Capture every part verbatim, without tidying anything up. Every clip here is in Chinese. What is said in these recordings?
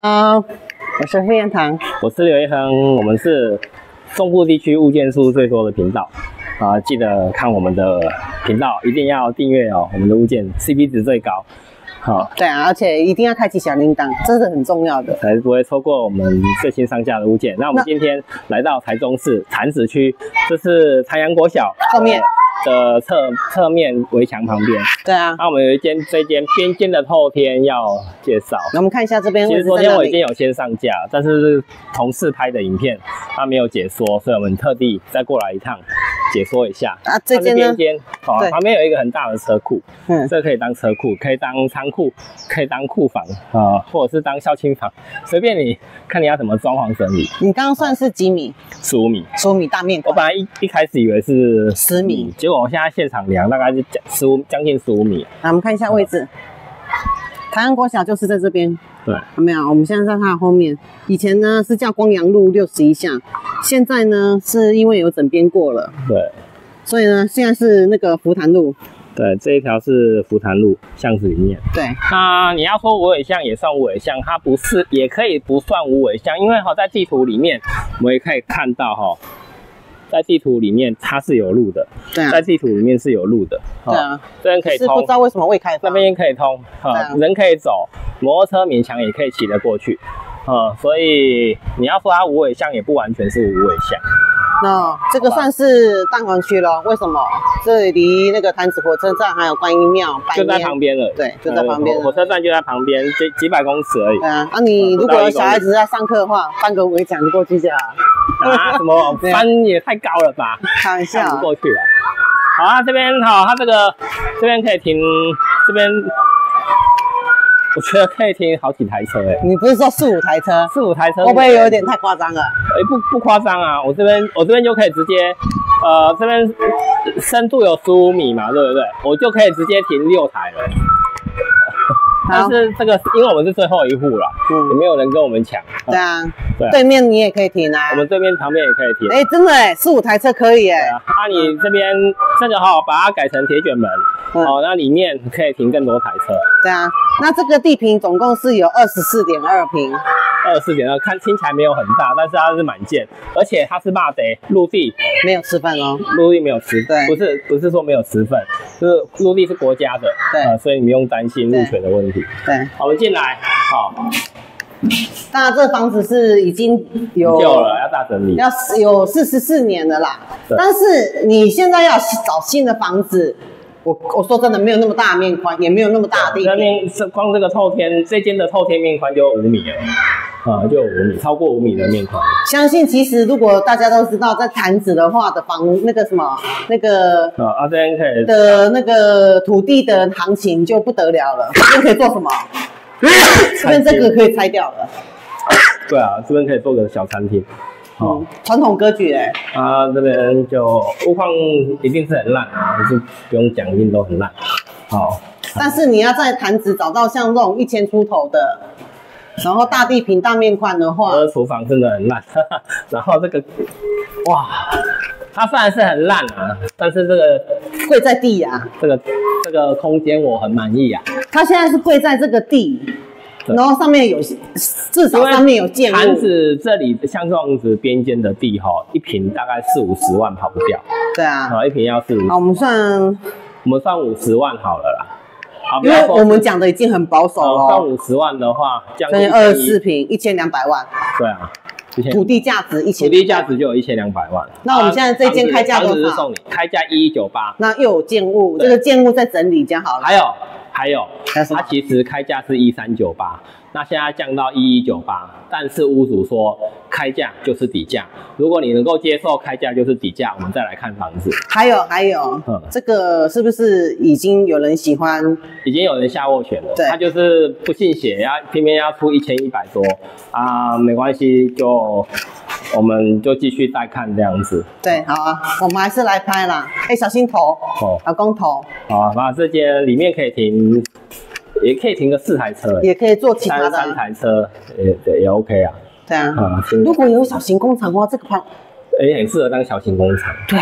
好，我是飞燕堂， 我是刘一恒，我们是中部地区物件数最多的频道啊，记得看我们的频道，一定要订阅哦，我们的物件 C P 值最高。好， 对啊，而且一定要开启小铃铛，这是很重要的， 才不会错过我们最新上架的物件。那我们今天来到台中市潭子区，这是台阳国小后面的侧侧面围墙旁边。 对啊， 那我们有一间这间边间的透天要介绍。 那我们看一下这边。 其实昨天我已经有先上架，但是同事拍的影片他没有解说，所以我们特地再过来一趟解说一下。 啊，这间呢？ 边间哦，旁边有一个很大的车库， 嗯， 这可以当车库，可以当仓库，可以当库房啊、呃，或者是当校庆房，随便你看你要怎么装潢整理。 你刚刚算是几米？ 十五米。 十五米大面馆。我本来一一开始以为是十米， 结果我现在现场量大概是十五，将近十五米。 来，我们看一下位置。台阳国小就是在这边。 对， 有没有？我们现在在它的后面。以前呢是叫光阳路六十一巷，现在呢是因为有整编过了。 对。 所以呢，现在是那个福潭路。 对，这一条是福潭路巷子里面。 对， 那你要说无尾巷也算无尾巷，它不是，也可以不算无尾巷，因为哈在地图里面我们也可以看到哈，在地图里面它是有路的。对啊，在地图里面是有路的。对啊，这边可以通。 是不知道为什么未开发。 那边可以通，哈、啊，人可以走，摩托车勉强也可以骑得过去。啊、嗯，所以你要说它无尾巷，也不完全是无尾巷。 那、no, 这个算是蛋黄区咯，为什么？这里离那个潭子火车站还有观音庙就在旁边了。 对，就在旁边、嗯。 火车站就在旁边，几几百公尺而已。 对啊，啊你如果有小孩子在上课的话，翻个围墙过去就好。 啊，什么翻也太高了吧？ 开玩笑， 不过去了。好啊，这边好，它这个这边可以停，这边。我觉得可以停好几台车哎、欸， 你不是说四五台车？ 四五台车会不会有点太夸张了？ 哎、欸，不不夸张啊，我这边我这边就可以直接，呃，这边深度有十五米嘛，对不对？我就可以直接停六台了。但是这个，因为我们是最后一户啦，嗯，也没有人跟我们抢。 对啊，对，对面你也可以停啊。 我们对面旁边也可以停。 哎、欸，真的哎、欸，四五台车可以哎、欸。 啊，啊你这边这个哈，把它改成铁卷门，嗯、哦，那里面可以停更多台车。 对啊，那这个地坪总共是有二十四点二坪。 二十四点二，看听起来没有很大，但是它是满建，而且它是骂得陆地没有吃分哦， 陆地没有吃， 对， 不是不是说没有吃分，就是陆地是国家的， 对， 呃，所以你不用担心入权的问题。 对， 好，我们进来，好。 当然，这房子是已经有旧了，要大整理， 要有四十四年了啦。但是你现在要找新的房子。我我说真的，没有那么大的面宽，也没有那么大的地坪。面是光这个透天，这间的透天面宽就五米了，啊，就有五米，超过五米的面宽。 相信其实如果大家都知道，在潭子的话的房那个什么那个啊啊这边可以的那个土地的行情就不得了了。这边可以做什么？这边这个可以拆掉了。 对啊，这边可以做个小餐厅。 哦，传统歌剧哎、 欸，啊，这边就屋况一定是很烂啊，就是不用讲，一定都很烂。好， 但是你要在潭子找到像这种一千出头的，然后大地坪、大面宽的话， 我的厨房真的很烂。然后这个，哇，它虽然是很烂啊，但是这个跪在地呀、啊， 这个这个空间我很满意啊。 它现在是跪在这个地。然后上面有，至少上面有建物。 潭子这里像这样子边间的地哈，一坪大概四五十万跑不掉。 对啊， 啊，一坪要四五。 好，我们算， 我们算五十万好了啦。好， 因为我们讲的已经很保守了。 算五十万的话，将近二十四坪，一千两百万。 对啊， 土地价值一千。 土地价值就有一千两百万。 那我们现在这间开价多少？ 送你开价一一九八。 那又有建物，这个建物在整理这样好了。 还有。还有，它其实开价是一三九八，那现在降到一一九八，但是屋主说开价就是底价，如果你能够接受开价就是底价，我们再来看房子。 还有还有，嗯、这个是不是已经有人喜欢？ 已经有人下斡旋了， 对， 他就是不信邪，要偏偏要出一千一百多啊，没关系，就我们就继续再看这样子。 对，好啊，我们还是来拍啦。哎、欸，小心头，哦，老公头。 好啊，那这间里面可以停，也可以停个四台车， 也可以做其他的三台车，也对，也 OK 啊。 对啊，啊如果有小型工厂的话，这个旁， 哎、欸，很适合当小型工厂。 对啊，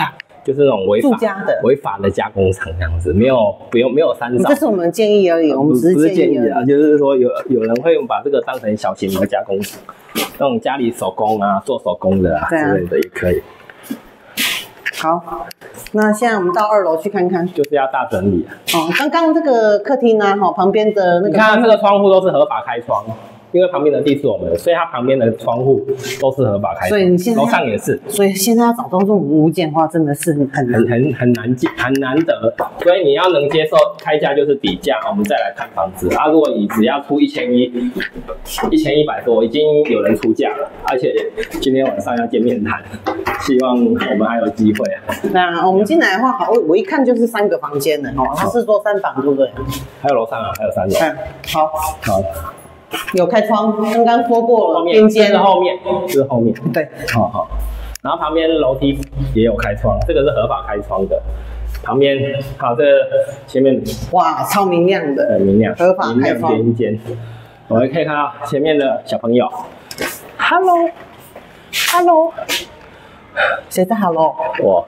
就是那种违法住家的违法的加工厂这样子，没有不用没有三照。 这是我们建议而已，我们只不是建是议议啊，就是说有有人会把这个当成小型的加工厂，那种家里手工啊、做手工的啊, 啊之类的也可以。 好，那现在我们到二楼去看看， 就是要大整理啊。 哦，刚刚这个客厅呢，哈，旁边的那个， 你看这个窗户都是合法开窗。因为旁边的地是我们的，所以它旁边的窗户都是合法开窗。 所以你现在楼上也是。 所以现在要找到这种无件的话，真的是很很很很难见，很难得。所以你要能接受开价就是底价，我们再来看房子。啊，如果你只要出一千一，一千一百多，已经有人出价了，而且今天晚上要见面谈，希望我们还有机会啊。 那我们进来的话，好，我我一看就是三个房间的哦，它是做三房，对不对？ 还有楼上啊，还有三楼。 嗯，好， 好。 有开窗，刚刚说过了， 边间是后面，是后面， 对， 好好。然后旁边楼梯也有开窗，这个是合法开窗的。旁边好，这个前面哇，超明亮的， 很明亮， 合法开窗边间。我们可以看到前面的小朋友 ，Hello，Hello， 谁在 Hello？ 我，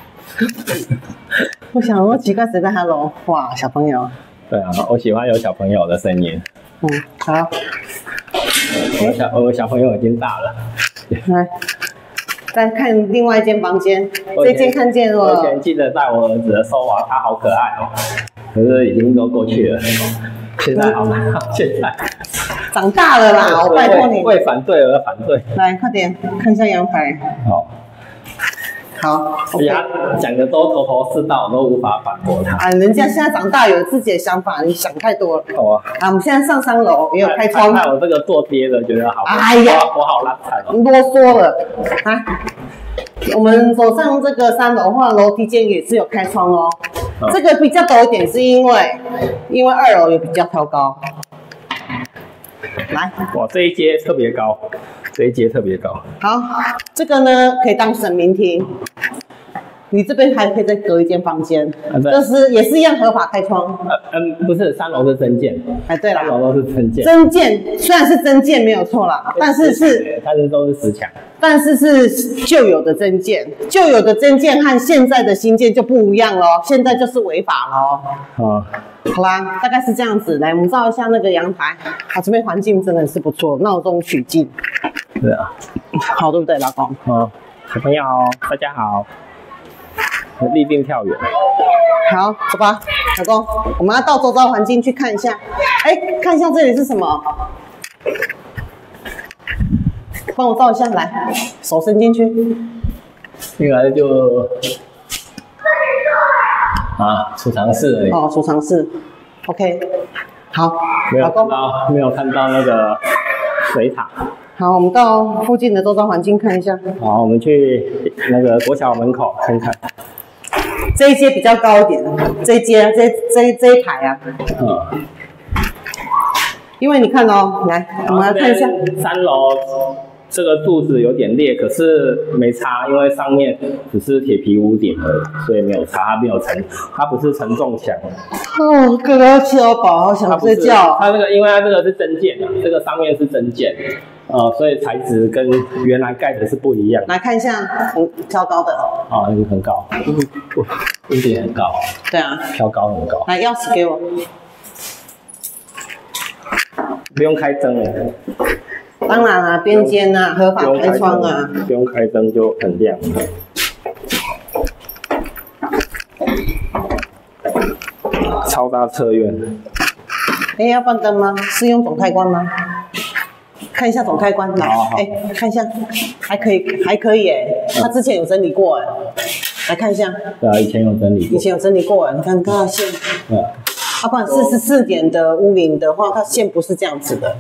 我想说奇怪，谁在 Hello？ 哇，小朋友。 对啊，我喜欢有小朋友的声音。 嗯，好。 我小我小朋友已经大了。 来，再看另外一间房间，这间看见了。 我以前记得带我儿子的时候啊，他好可爱哦，可是已经都过去了。现在好难，现在长大了啦，我拜托你。 为反对而反对。 来，快点看一下阳台。 好。 好， 而且他讲的都头头是道，我都无法反驳他。 啊，人家现在长大有自己的想法，你想太多了。 好啊。 啊，我们现在上三楼也有开窗。 看我这个坐跌的，觉得好。 哎呀， 我好烂惨哦。 啰嗦了啊！我们走上这个三楼的话，楼梯间也是有开窗哦。嗯、这个比较陡一点，是因为因为二楼也比较挑高。来， 哇，这一阶特别高。这一阶特别高。 好，这个呢可以当神明厅。你这边还可以再隔一间房间，啊、这是也是一样合法开窗。 呃嗯，不是，三楼是增建。 哎，对了， 三楼都是增建。 增建虽然是增建没有错啦，但是是， 但是都是实墙。 但是是旧有的增建，旧有的增建和现在的新建就不一样咯，现在就是违法咯。 哦。 好啦，大概是这样子。来，我们照一下那个阳台，啊，这边环境真的是不错，闹中取静。 对啊， 好，对不对，老公？ 哦，小朋友，大家好。立定跳远。 好，走吧，老公，我们要到周遭环境去看一下。哎，看一下这里是什么？帮我照一下，来，手伸进去。 进来就啊，储藏室而已。 哦，储藏室。OK， 好， 没有老公看到，没有看到那个水塔。 好，我们到附近的周遭环境看一下。 好，我们去那个国小门口看看。 这一阶比较高一点，这一阶这这这一排啊。 嗯。 因为你看哦，来，我们来看一下。 三楼这个柱子有点裂，可是没差，因为上面只是铁皮屋顶而已，所以没有差，它没有承，它不是承重墙。 哦，哥哥要吃好饱，好想睡觉。 它那个，因为它这个是增建的，这个上面是增建。呃，所以材质跟原来盖的是不一样。 来看一下，很挑高的。 哦，很很高，嗯，屋顶很高。 对啊， 挑高很高。 来，钥匙给我。 不用开灯了。 当然啦、啊，边间啊，合法开窗啊。 不用开灯就很亮。超大侧院。 哎，要关灯吗？是用总开关吗？看一下总开关，来，哎，看一下，还可以，还可以哎，他之前有整理过哎，来看一下。 对啊，以前有整理过。 以前有整理过哎，你看看它线。 对。 啊，不然四十四点的屋龄的话，它线不是这样子的。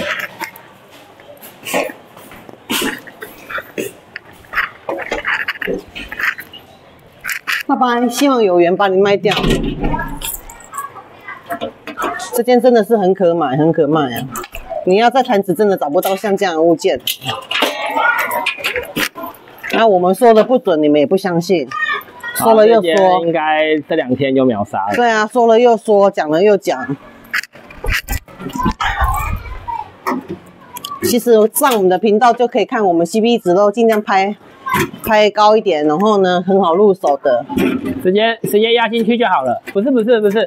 对。爸爸，希望有缘把你卖掉。这件真的是很可买，很可卖啊！你要在潭子真的找不到像这样的物件。那、啊、我们说的不准，你们也不相信，说了又说， 应该这两天就秒杀了。 对啊，说了又说，讲了又讲。其实上我们的频道就可以看我们 C P 值喽，尽量拍拍高一点，然后呢很好入手的， 直接直接压进去就好了。不是不是不是，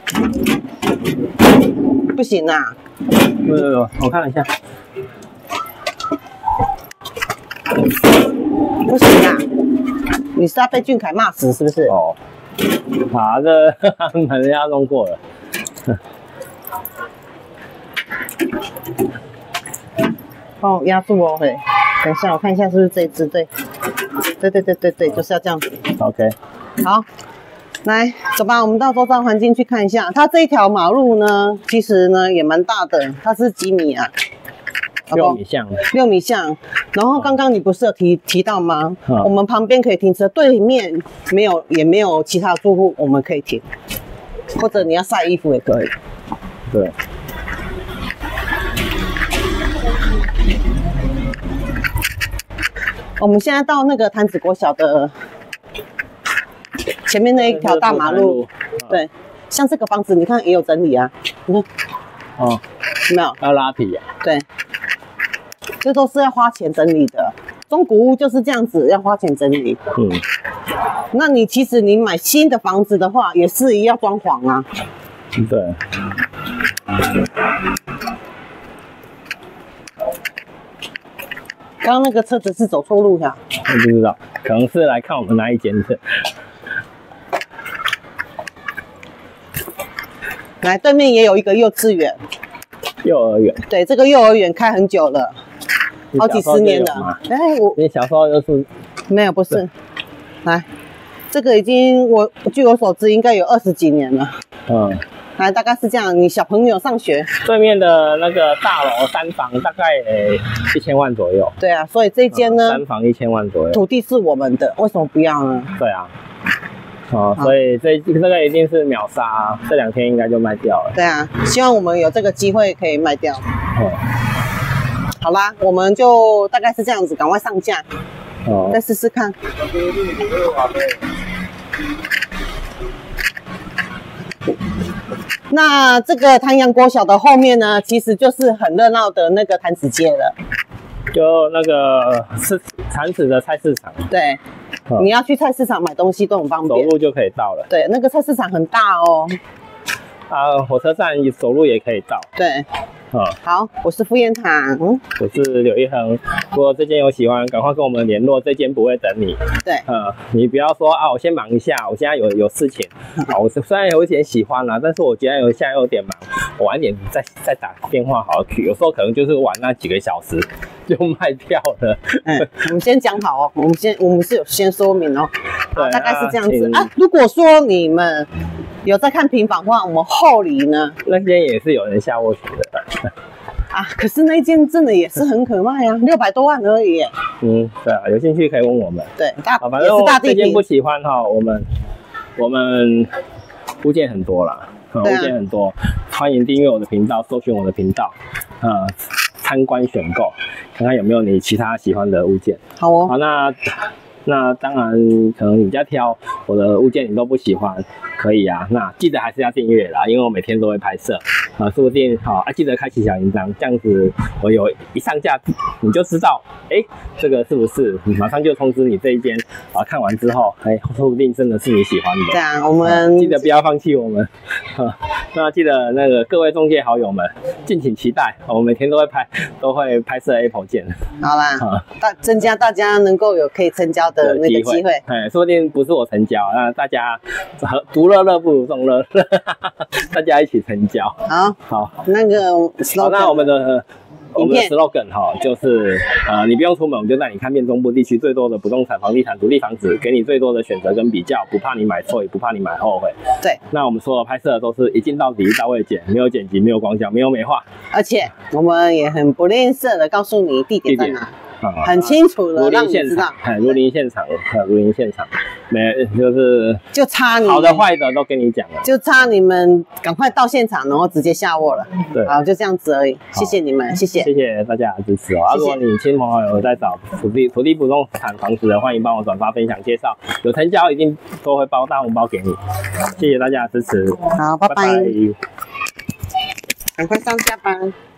不行啊！ 不是，我看一下， 不行啊！你是要被俊凯骂死是不是？ 哦，好，这人家弄过了。 帮我压住哦，嘿，等一下我看一下是不是这一只，对，对对对对对，就是要这样子。 OK， 好，来走吧，我们到周遭环境去看一下。它这一条马路呢，其实呢也蛮大的，它是几米啊？ 六米巷。 六米巷。然后刚刚你不是有提提到吗？ 嗯、 我们旁边可以停车，对面没有也没有其他住户，我们可以停，或者你要晒衣服也可以。 对。 我们现在到那个潭子国小的前面那一条大马路，对，像这个房子，你看也有整理啊，你看， 哦， 有没有？ 要拉皮啊？ 对，这都是要花钱整理的。中古屋就是这样子，要花钱整理。 嗯， 那你其实你买新的房子的话，也是要装潢啊。 对。 刚刚那个车子是走错路呀？ 我不知道，可能是来看我们哪一间的。 来，对面也有一个幼稚园。 幼儿园。对， 这个幼儿园开很久了，好几十年了。哎，我你小时候就是没有，不是。来，这个已经我据我所知应该有二十几年了。嗯。来，大概是这样。你小朋友上学， 对面的那个大楼三房大概呃一千万左右。 对啊，所以这间呢， 嗯、三房一千万左右， 土地是我们的，为什么不要呢？ 对啊，哦，所以这这个一定是秒杀、啊，这两天应该就卖掉了。 对啊，希望我们有这个机会可以卖掉。哦，好啦，我们就大概是这样子，赶快上架，哦，再试试看。那这个潭阳国小的后面呢，其实就是很热闹的那个潭子街了， 就那个是潭子的菜市场。 对，哦、你要去菜市场买东西都很方便， 走路就可以到了。 对，那个菜市场很大哦。 啊，火车站走路也可以到。 对。哦、好，我是傅彦堂， 我是柳一恒。如果这间有喜欢，赶快跟我们联络，这间不会等你。 对， 呃，你不要说啊，我先忙一下，我现在有有事情。啊，我虽然有一点喜欢啦，但是我今天有现在有点忙，我晚点再再打电话好去。有时候可能就是晚那几个小时就卖掉了。 嗯，我们先讲好哦，我们先我们是有先说明哦， 对， 大概是这样子啊。如果说你们有在看平房的话，我们后里呢， 那间也是有人下过去的。 啊，可是那一间真的也是很可卖啊，六百多万而已。 嗯，对啊，有兴趣可以问我们。 对，大反正这间不喜欢哈，我们我们物件很多啦，嗯、物件很多，欢迎订阅我的频道，搜寻我的频道，呃，参观选购，看看有没有你其他喜欢的物件。 好哦， 好，那那当然可能你比较挑，我的物件你都不喜欢。可以啊，那记得还是要订阅啦，因为我每天都会拍摄啊，说不定好啊，记得开启小铃铛，这样子我有一上架你就知道，哎、欸，这个是不是？马上就通知你这一间啊，看完之后，哎、欸，说不定真的是你喜欢的。 对啊，我们、啊、 记得不要放弃我们，啊、那记得那个各位中介好友们，敬请期待，我们每天都会拍，都会拍摄 Apple 件。 好啦，啊、大增加大家能够有可以成交的那个机会， 哎、欸，说不定不是我成交，那大家独乐乐不如众乐乐，大家一起成交。 好，好，那个 slogan， 好，那我们的我们的 slogan 哈，就是呃，你不用出门，我们就带你看遍中部地区最多的不动产、房地产、独立房子，给你最多的选择跟比较，不怕你买错，也不怕你买后悔。 对， 那我们所有拍摄的都是一镜到底，一刀未剪，没有剪辑，没有光效，没有美化， 而且我们也很不吝啬的告诉你地点在哪。很清楚的，让你知道。 哎，如临现场，如临现场，没就是就差你好的坏的都跟你讲了， 就差你们赶快到现场，然后直接下握了。 对， 好，就这样子而已。谢谢你们，谢谢， 谢谢大家的支持哦。啊，如果你亲朋好友在找土地、土地不动产房子的，欢迎帮我转发、分享、介绍，有成交一定都会包大红包给你。谢谢大家的支持， 好，拜拜，赶快上下班。